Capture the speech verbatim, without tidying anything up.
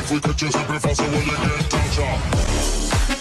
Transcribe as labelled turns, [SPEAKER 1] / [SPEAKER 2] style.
[SPEAKER 1] fuiste hecho siempre fácil, voy a get touch up.